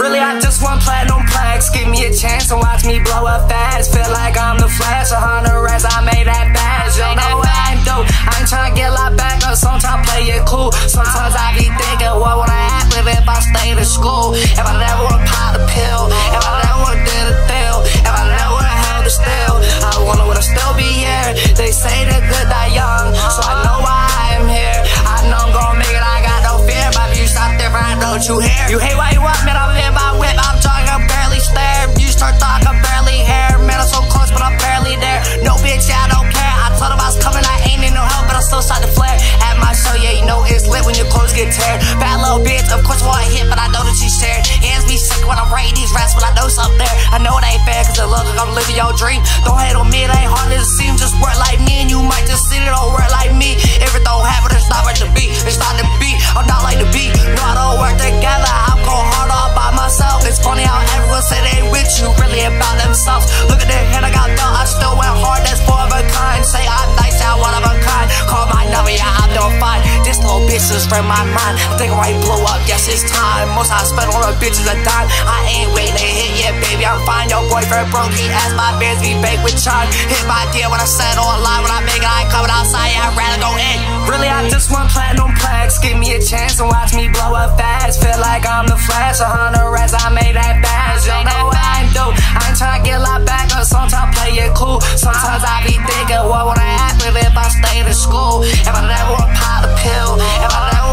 Really, I just want platinum plaques. Give me a chance and watch me blow up fast. Feel like I'm the Flash, 100 racks, I made that badge. You know what I do? I ain't tryna get locked back up, sometimes play it cool. Sometimes I be thinking, what would I happen if I stayed in school? If I never would've popped a pill, if I never would've did a deal, if I never would've held a still, I wonder would I still be here? They say the good die young, so I know why I'm here. I know I'm gonna make it, I got no fear. My views out there, but don't you hear? You hate what you want, man, I'm in my whip, I'm talking, I barely stare. You start talking, I barely hear. Man, I'm so close, but I'm barely there. No bitch, yeah, I don't care. I told them I was coming, I ain't need no help, but I still start to flare. At my show, yeah, you know it's lit when your clothes get teared. Bad little bitch, of course, I hit, but I know that she shared. Hands be sick when I'm writing these raps, but I know something there. I know it ain't fair, cause it looks like I'm living your dream. Don't hate on me, it ain't hard as it seems. Just work like me, and you might just see it, don't work like me. If it don't happen, it's not right to be. It's not to be, I'm not like to be. No, I don't work together, I'm going hard all by myself. It's funny how everyone say they with you, really about themselves. Look at their head, I got done, I still went hard, that's four of a kind. Say I'm nice, I'm one of a kind. Call my number, yeah, I'm doing fine. This little bitch just from my mind. I think I might blow up, yes, it's time. Most I spend on the bitches a dime. I ain't waiting to hit yet, baby, I'm fine. Your boyfriend broke, he asked my bands be baked with charm. Hit my deal when I said online, when I make it, I ain't coming outside, yeah, I'd rather go in. Really, I just want platinum plaques. Give me a chance and watch me blow up fast. Feel like I'm the Flash, 100 racks, I made that badge. You know what I do? I ain't tryna get locked back up, sometimes play it cool. Sometimes I be thinking, what would I happen if I stayed in school? If I never would've popped a pill, if I never